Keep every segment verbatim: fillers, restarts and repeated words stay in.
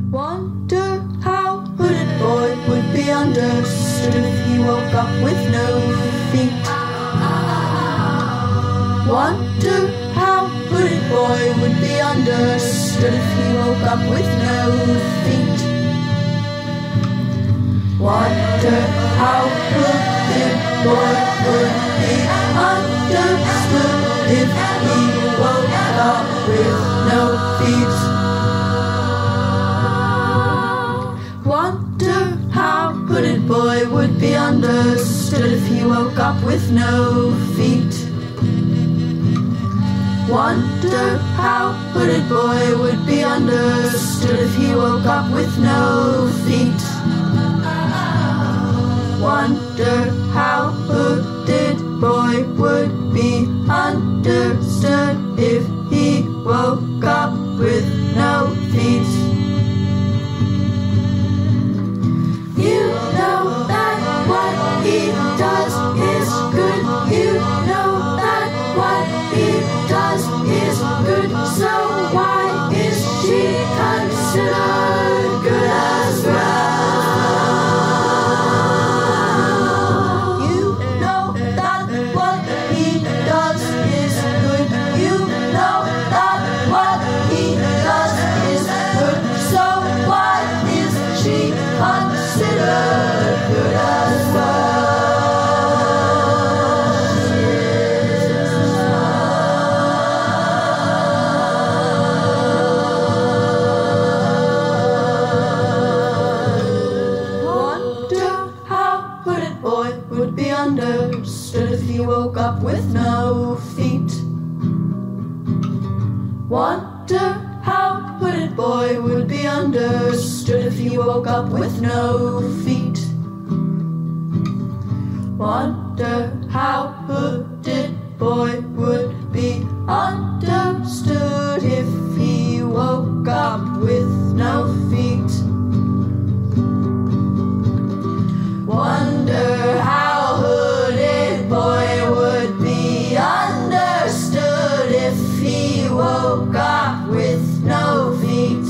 Wonder how hooded boy would be understood if he woke up with no feet. Wonder how hooded boy would be understood if he woke up with no feet. Wonder how hooded boy would be understood if he woke up with no feet. Wonder how hooded boy would be understood if he woke up with no feet. Wonder how hooded boy would be understood if he woke up with no feet. Wonder how hooded boy would be understood if he woke up with no feet. You know that what he does is good. You know that what he does is good. So why is she considered good as well? You know that what he does is good. You know that what he does is good. So why is she considered good as well? Wonder how hooded boy would be understood if he woke up with no feet. Wonder how hooded boy would be understood if he woke up with no feet. Wonder how hooded boy would be understood if he woke up with no feet. Wonder how hooded boy would be understood if he woke up with no feet.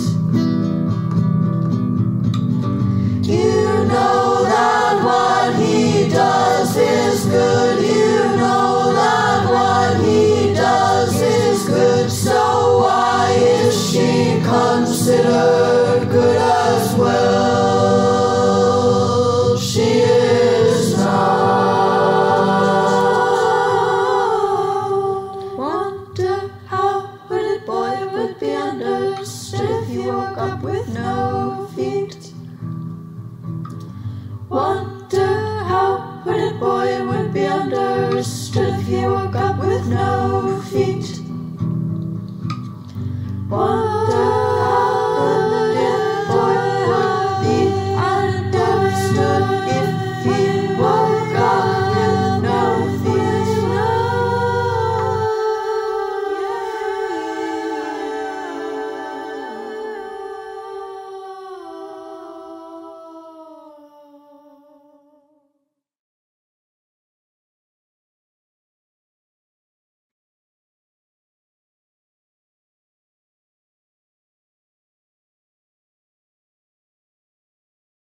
You know that what he does is good. You know that what he does is good. So why is she considered